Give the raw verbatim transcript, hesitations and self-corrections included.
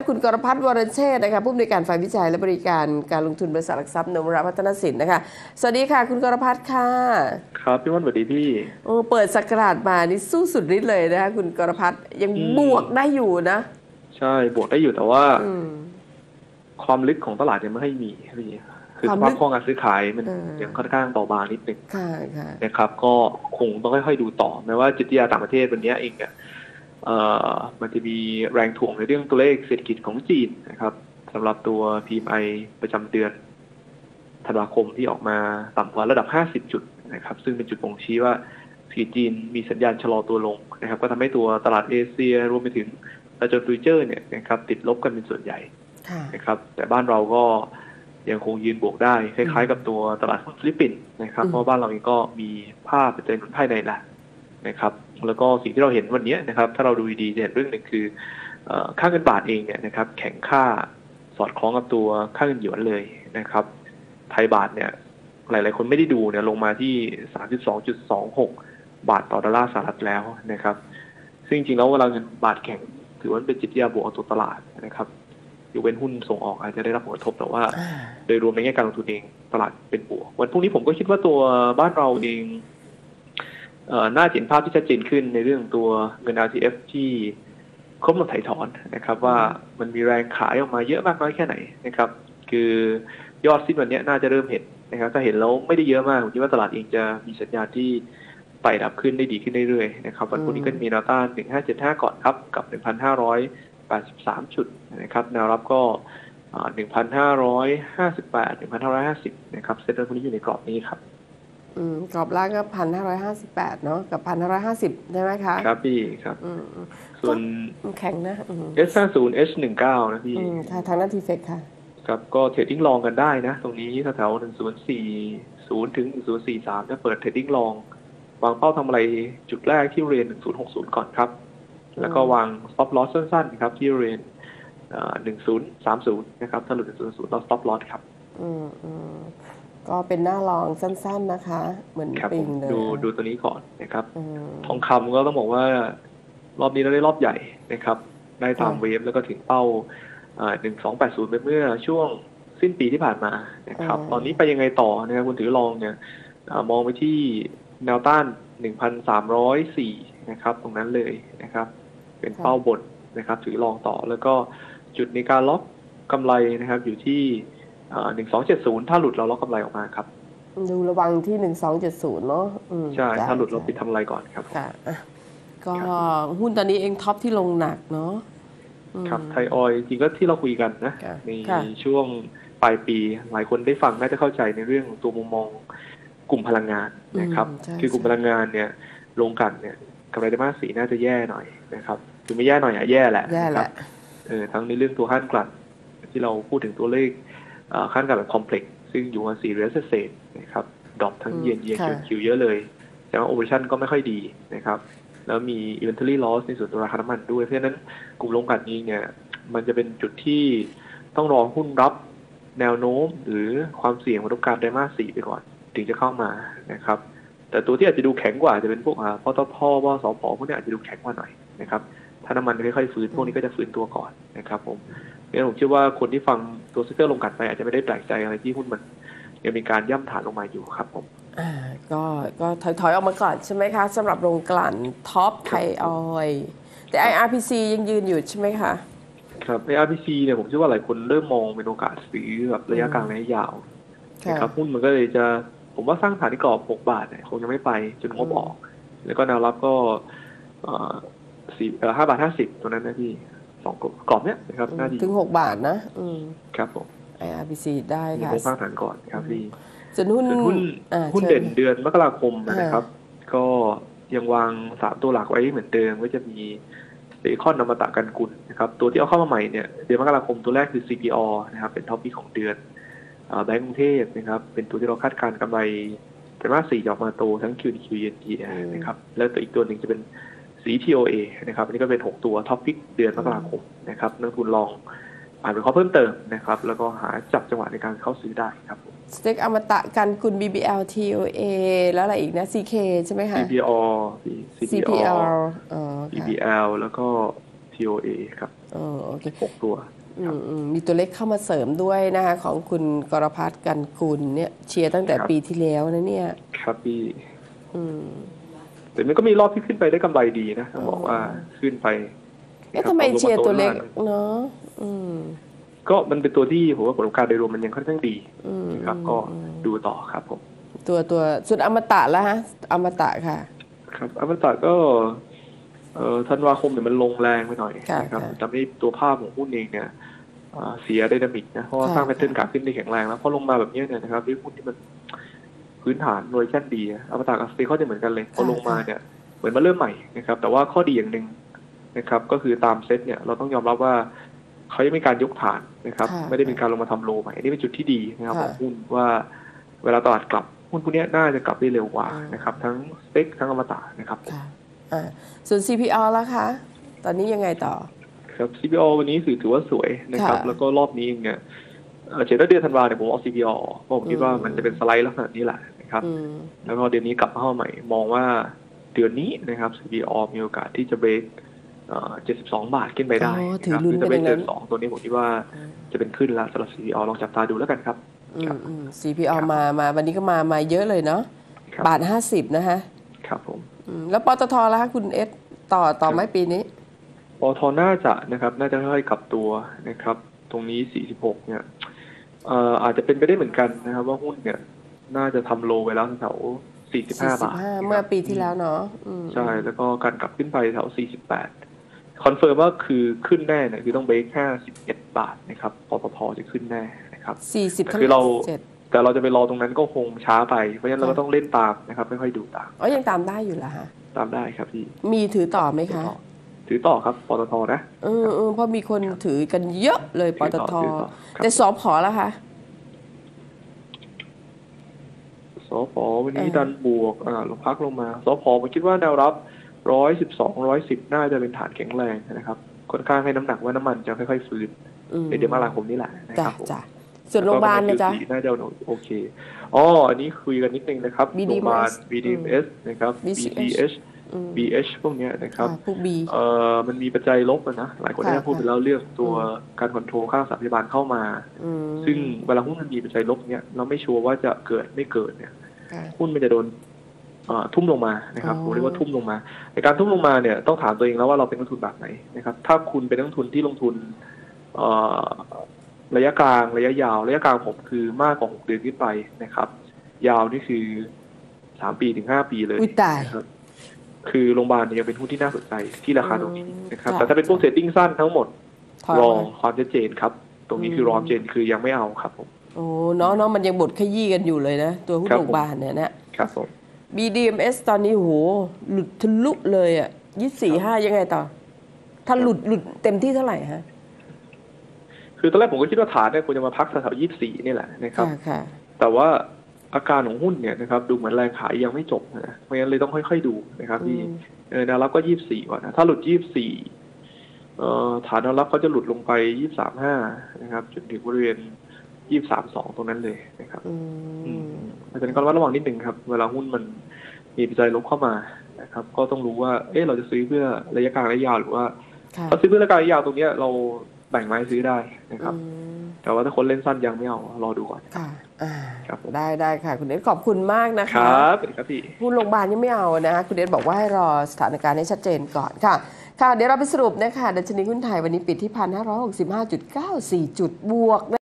คุณกรพัฒน์วรเชษฐ์นะคะผู้อำนวยการฝ่ายวิจัยและบริการการลงทุนบริษัทหลักทรัพย์นมรพัฒนสินนะคะสวัสดีค่ะคุณกรพัฒน์ค่ะครับพี่ม่อนสวัสดีพี่โอ้เปิดสักราชมานี่สู้สุดฤทธิ์เลยนะคะคุณกรพัฒน์ยังบวกได้อยู่นะใช่บวกได้อยู่แต่ว่าความลึกของตลาดยังไม่ค่อยมีพี่คือสภาพคล่องการซื้อขายมันยังค่อนข้างเบาบางนิดนึงนะครับก็คงต้องค่อยๆดูต่อแม้ว่าจิตวิทยาต่างประเทศวันนี้เองเนี่ยมันจะมีแรงถ่วงในเรื่องตัวเลขเศรษฐกิจของจีนนะครับสำหรับตัว พี เอ็ม ไอ ประจำเดือนธันวาคมที่ออกมาต่ำกว่าระดับห้าสิบจุดนะครับซึ่งเป็นจุดบ่งชี้ว่าเศรษฐกิจจีนมีสัญญาณชะลอตัวลงนะครับก็ทำให้ตัวตลาดเอเชียรวมไปถึงดาวโจนส์ฟิวเจอร์เนี่ยนะครับติดลบกันเป็นส่วนใหญ่นะครับแต่บ้านเราก็ยังคงยืนบวกได้คล้ายๆกับตัวตลาดฟิลิปปินส์นะครับเพราะบ้านเราเองก็มีภาพเป็นตัวหนุนภายในละนะครับแล้วก็สิ่งที่เราเห็นวันนี้นะครับถ้าเราดูดีๆจะเห็นเรื่องหนึ่งคือค่าเงินบาทเองเนี่ยนะครับแข็งค่าสอดคล้องกับตัวค่าเงินหยวนเลยนะครับไทยบาทเนี่ยหลายๆคนไม่ได้ดูเนี่ยลงมาที่ สามสิบสองจุดสองหก บาทต่อดอลลาร์สหรัฐแล้วนะครับซึ่งจริงๆแล้วเวลาเงินบาทแข็งถือว่าเป็นจิตวิทยาบวกตัวตลาดนะครับยกเว้นหุ้นส่งออกอาจจะได้รับผลกระทบแต่ว่าโดยรวมในแง่การลงทุนเองตลาดเป็นบวกวันพรุ่งนี้ผมก็คิดว่าตัวบ้านเราเองน่าเห็นภาพที่ชัดเจนขึ้นในเรื่องตัวเงิน อาร์ ที เอฟ ที่ครบกำหนดถ่ายถอนนะครับว่ามันมีแรงขายออกมาเยอะมากน้อยแค่ไหนนะครับคือยอดสิ้นวันนี้น่าจะเริ่มเห็นนะครับถ้าเห็นแล้วไม่ได้เยอะมากผมคิดว่าตลาดเองจะมีสัญญาณที่ไต่ระดับขึ้นได้ดีขึ้นเรื่อยๆนะครับวันพรุ่งนี้ก็มีแนวต้านหนึ่งพันห้าร้อยเจ็ดสิบห้าก่อนครับกับ หนึ่งพันห้าร้อยแปดสิบสาม จุดนะครับแนวรับก็ หนึ่งพันห้าร้อยห้าสิบแปด หนึ่งพันห้าร้อยห้าสิบ นะครับเซ็ตวันพรุ่งนี้อยู่ในกรอบนี้ครับอืมกรอบล่างก็ หนึ่งพันห้าร้อยห้าสิบแปด เนาะกับ หนึ่งพันห้าร้อยห้าสิบ ใช่ไหมคะครับพี่ครับส่วนแข็งนะเอส ห้าสิบ เอช สิบเก้า นะพี่ทางด้านทีเฟกค่ะครับก็เทรดดิ้งลองกันได้นะตรงนี้แถวๆหนึ่งพันสี่สิบถึงหนึ่งพันสี่สิบสามจะเปิดเทรดดิ้งลองวางเป้าทำอะไรจุดแรกที่เรียนหนึ่งพันหกสิบก่อนครับแล้วก็วาง stop loss สั้นๆครับที่เรียนหนึ่งพันสามสิบนะครับถ้าหลุดหนึ่งพันเรา stop loss ครับอืมอืมก็เป็นหน้าลองสั้นๆนะคะเหมือนปิงเลยดูดูตัวนี้ก่อนนะครับทองคำก็ต้องบอกว่ารอบนี้เราได้รอบใหญ่นะครับได้ตามเวฟแล้วก็ถึงเป้าหนึ่งพันสองร้อยแปดสิบไปเมื่อช่วงสิ้นปีที่ผ่านมานะครับตอนนี้ไปยังไงต่อนะครับคุณถือลองเนี่ยมองไปที่แนวต้าน หนึ่งพันสามร้อยสี่ นะครับตรงนั้นเลยนะครับเป็นเป้าบนนะครับถือลองต่อแล้วก็จุดในการล็อกกำไรนะครับอยู่ที่หนึ่งพันสองร้อยเจ็ดสิบถ้าหลุดเราล็อกกำไรออกมาครับดูระวังที่หนึ่งพันสองร้อยเจ็ดสิบเนาะใช่ถ้าหลุดเราปิดทำอะไรก่อนครับค่ะก็หุ้นตอนนี้เองท็อปที่ลงหนักเนาะครับไทยออยล์จริงก็ที่เราคุยกันนะในช่วงปลายปีหลายคนได้ฟังน่าจะเข้าใจในเรื่องตัวมุมมองกลุ่มพลังงานนะครับคือกลุ่มพลังงานเนี่ยลงกันเนี่ยกำไรไตรมาสสี่น่าจะแย่หน่อยนะครับคือไม่แย่หน่อยอะแย่แหละแย่แหละเออทั้งในเรื่องตัวขั้นกลั่นที่เราพูดถึงตัวเลขขั้นกลั่นแบบคอมเพล็กซ์ซึ่งอยู่มาสี่เรียลเซตนะครับดรอปทั้งเย็นเย็นคิวเยอะเลยแต่ว่าโอเปอเรชั่นก็ไม่ค่อยดีนะครับแล้วมี inventory loss ในส่วนตัวราคาน้ำมันด้วยเพราะฉะนั้นกลุ่มโรงกลั่นนี้เนี่ยมันจะเป็นจุดที่ต้องรอหุ้นรับแนวโน้มหรือความเสี่ยงประสบการณ์ไตรมาสสี่ไปก่อนถึงจะเข้ามานะครับแต่ตัวที่อาจจะดูแข็งกว่าจะเป็นพวกปตท.บสผ.พวกนี้อาจจะดูแข็งกว่าหน่อยนะครับถ้าน้ำมันค่อยๆฟื้นพวกนี้ก็จะฟื้นตัวก่อนนะครับผมงั้นผมเชื่อว่าคนที่ฟังตัวเซกเตอร์ลงกลั่นไปอาจจะไม่ได้แปลกใจอะไรที่หุ้นมันยังมีการย่ำฐานลงมาอยู่ครับผมอ่าก็ก็ถอยๆออกมาก่อนใช่ไหมคะสำหรับโรงกลั่นท็อปไทยออยล์แต่ ไอ อาร์ พี ซี ยังยืนอยู่ใช่ไหมคะครับ ไอ อาร์ พี ซี เนี่ยผมเชื่อว่าหลายคนเริ่มมองเป็นโอกาสซื้อแบบระยะกลางระยะยาวนะครับหุ้นมันก็เลยจะผมว่าสร้างฐานที่กรอบหกบาทเนี่ยคงยังไม่ไปจนงบออกแล้วก็แนวรับก็สี่เอ่อห้าบาทห้าสิบตัวนั้นนะพี่สองกรอบเนี้ยนะครับน่าดีถึงหกบาทนะอืมครับผมไอ อาร์ พี ซี ได้ค่ะคงสร้างฐานก่อนครับพี่ส่วนหุ้นหุ้นหุ้นเด่นเดือนมกราคมนะครับก็ยังวางสามตัวหลักไว้เหมือนเดิมว่าจะมีเบคอนอมตะกันกุลนะครับตัวที่เอาเข้ามาใหม่เนี่ยเดือนมกราคมตัวแรกคือ ซี พี อ นะครับเป็นท็อปปี้ของเดือนแบงก์กรุงเทพนะครับเป็นตัวที่เราคาดการณ์กำไรไตรมาสสี่ออกมาโตทั้ง คิว ดี คิว เอ็น ที นะครับแล้วตัวอีกตัวหนึ่งจะเป็น ซี ที โอ เอ นะครับอันนี้ก็เป็นหกตัวท็อปปี้เดือนมกราคมนะครับนักทุนลองอ่านวิเคราะห์เพิ่มเติมนะครับแล้วก็หาจับจังหวะในการเข้าซื้อได้ครับสเต็กอมตะกันกุล บี บี แอล ที โอ เอ แล้วอะไรอีกนะ ซี เค ใช่ไหมคะซี พี อซี พี แอลบี บี แอล แล้วก็ ที โอ เอ ครับอ๋อโอเคหกตัวมีตัวเล็กเข้ามาเสริมด้วยนะคะของคุณกรพัฒน์กันกุลเนี่ยเชียร์ตั้งแต่ปีที่แล้วนะเนี่ยครับพี่แต่มันก็มีรอบที่ขึ้นไปได้กำไรดีนะบอกว่าขึ้นไปเอ๊ะทำไมเชียร์ตัวเล็กเนาะก็มันเป็นตัวที่ผมว่าผลการโดยรวมมันยังค่อนข้างดีครับก็ดูต่อครับผมตัวตัวสุดอมตะแล้วฮะอมตะค่ะครับอมตะก็เอ่อธันวาคมเนี่ยมันลงแรงไปหน่อยนะครับทำให้ตัวภาพของหุ้นเองเนี่ยเสียไดนามิกนะเพราะว่าสร้างแพทเทิร์นขาขึ้นได้แข็งแรงแล้วพอลงมาแบบนี้เนี่ยนะครับด้วยหุ้นที่มันพื้นฐานโดยแค่ดีอมตะกับสเตย์เขาจะเหมือนกันเลยพอลงมาเนี่ยเหมือนมาเริ่มใหม่นะครับแต่ว่าข้อดีอย่างหนึ่งนะครับก็คือตามเซ็ตเนี่ยเราต้องยอมรับว่าเขาไม่มีการยกฐานนะครับไม่ได้มีการลงมาทำโลใหม่นี่เป็นจุดที่ดีนะครับของหุ้นว่าเวลาตลาดกลับหุ้นพวกนี้น่าจะกลับได้เร็วกว่านะครับทั้งสเต็กทั้งอมตะนะครับส่วน ซี พี อาร์ แล้วคะตอนนี้ยังไงต่อครับ ซี พี อาร์ วันนี้ถือว่าสวยนะครับแล้วก็รอบนี้เนี่ยเฉลี่ยเดือนธันวาเนี่ยผมเอา ซี พี อาร์ เพราะผมคิดว่ามันจะเป็นสไลด์ลักษณะนี้แหละนะครับแล้วก็เดือนนี้กลับมาเข้าใหม่มองว่าเดือนนี้นะครับ ซี พี อาร์ มีโอกาสที่จะเบรกเจ็ดสิบสองบาทขึ้นไปได้ถือลุ้นจะไปเจ็ดสิบสองตัวนี้ผมคิดว่าจะเป็นขึ้นแล้วสำหรับ ซี พี อาร์ ลองจับตาดูแล้วกันครับซี พี อาร์ มามาวันนี้ก็มามาเยอะเลยเนาะบาทห้าสิบนะฮะครับผมแล้วปตทแล้วคะคุณเอสต่อต่อไหมปีนี้ปตทน่าจะนะครับน่าจะค่อยๆกลับตัวนะครับตรงนี้สี่สิบหกเนี่ยอาจจะเป็นไปได้เหมือนกันนะครับว่าหุ้นเนี่ยน่าจะทำโลไว้แล้วแถวสี่สิบห้าบาทเมื่อปีที่แล้วเนาะใช่แล้วก็การกลับขึ้นไปแถวสี่สิบแปดคอนเฟิร์มว่าคือขึ้นแน่เนี่ยคือต้องเบรกแค่สิบเอ็ดบาทนะครับปตทจะขึ้นแน่นะครับสี่สิบคือเราแต่เราจะไปรอตรงนั้นก็คงช้าไปเพราะฉะนั้นเราก็ต้องเล่นตามนะครับไม่ค่อยดูตามอ๋อยังตามได้อยู่เหรอฮะตามได้ครับพี่มีถือต่อไหมคะถือต่อครับปตทนะเออเออเพราะมีคนถือกันเยอะเลยปตทแต่สผแล้วคะสผวันนี้ดันบวกอ่าลงพักลงมาสผผมคิดว่าแนวรับร้อยสิบสองร้อยสิบน่าจะเป็นฐานแข็งแรงนะครับค่อนข้างให้น้ำหนักว่าน้ำมันจะค่อยๆฟื้นในเดือนมกราคมนี้แหละนะครับจ้ะส่วนโรงพยาบาลนะจ๊ะน่าจะโอเคอ๋ออันนี้คุยกันนิดนึงนะครับโรงพยาบาล บี ดี เอ็ม เอส นะครับ บี ซี เอช บี เอช พวกนี้นะครับพวก B เอ่อมันมีปัจจัยลบนะหลายคนได้พูดไปแล้วเรื่องตัวการคอนโทรลค่ารักษาพยาบาลเข้ามาซึ่งเวลาหุ้นมันมีปัจจัยลบเนี้ยเราไม่ชัวร์ว่าจะเกิดไม่เกิดเนี่ยหุ้นมันจะโดนทุ่มลงมานะครับผมเรียกว่าทุ่มลงมาในการทุ่มลงมาเนี่ยต้องถามตัวเองแล้วว่าเราเป็นนักทุนแบบไหนนะครับถ้าคุณเป็นนักทุนที่ลงทุนระยะกลางระยะยาวระยะกลางผมคือมากกว่าหกเดือนขึ้นไปนะครับยาวนี่คือสามปีถึงห้าปีเลยนะครับคือโรงพยาบาลเนี่ยยังเป็นหุ้นที่น่าสนใจที่ราคาตรงนี้นะครับแต่ถ้าเป็นพวกเซตติ้งสั้นทั้งหมดรอความชัดเจนครับตรงนี้คือรอความชัดเจนคือยังไม่เอาครับผมโอ้เนาะเนาะมันยังบดขยี้กันอยู่เลยนะตัวหุ้นโรงพยาบาลเนี่ยนะครับผมบี ดี เอ็ม เอส ตอนนี้โหหลุดทะลุเลยอ่ะยี่สิบสี่ห้ายังไงต่อถ้าหลุดหลุดเต็มที่เท่าไหร่ฮะคือตอนแรกผมก็คิดว่าฐานเนี่ยควรจะมาพักแถวยี่สิบสี่นี่แหละนะครับแต่ว่าอาการของหุ้นเนี่ยนะครับดูเหมือนแรงขายยังไม่จบนะเพราะงั้นเลยต้องค่อยๆดูนะครับที่แนวรับก็ยี่สิบสี่ก่อนนะถ้าหลุดยี่สิบสี่ฐานแนวรับเขาจะหลุดลงไปยี่สิบสามห้านะครับจนถึงบริเวณยี่สิบสามสองตรงนั้นเลยนะครับเพราะฉะนั้นก็ระวังนิดนึงครับเวลาหุ้นมันมีปัจจัยลบเข้ามานะครับก็ต้องรู้ว่าเอ๊ะเราจะซื้อเพื่อระยะกลางระยะยาวหรือว่าถ้าซื้อเพื่อระยะกลางระยะยาวตรงนี้เราแบ่งไม้ซื้อได้นะครับแต่ว่าถ้าคนเล่นสั้นยังไม่เอารอดูก่อนค่ะครับได้ได้ค่ะคุณเดชขอบคุณมากนะคะครับสวัสดีครับพี่หุ้นโรงพยาบาลยังไม่เอานะคะคุณเดชบอกว่าให้รอสถานการณ์ให้ชัดเจนก่อนค่ะค่ะเดี๋ยวเราไปสรุปนะคะดัชนีหุ้นไทยวันนี้ปิดที่ หนึ่งพันห้าร้อยหกสิบห้าจุดเก้าสี่ จุดบวก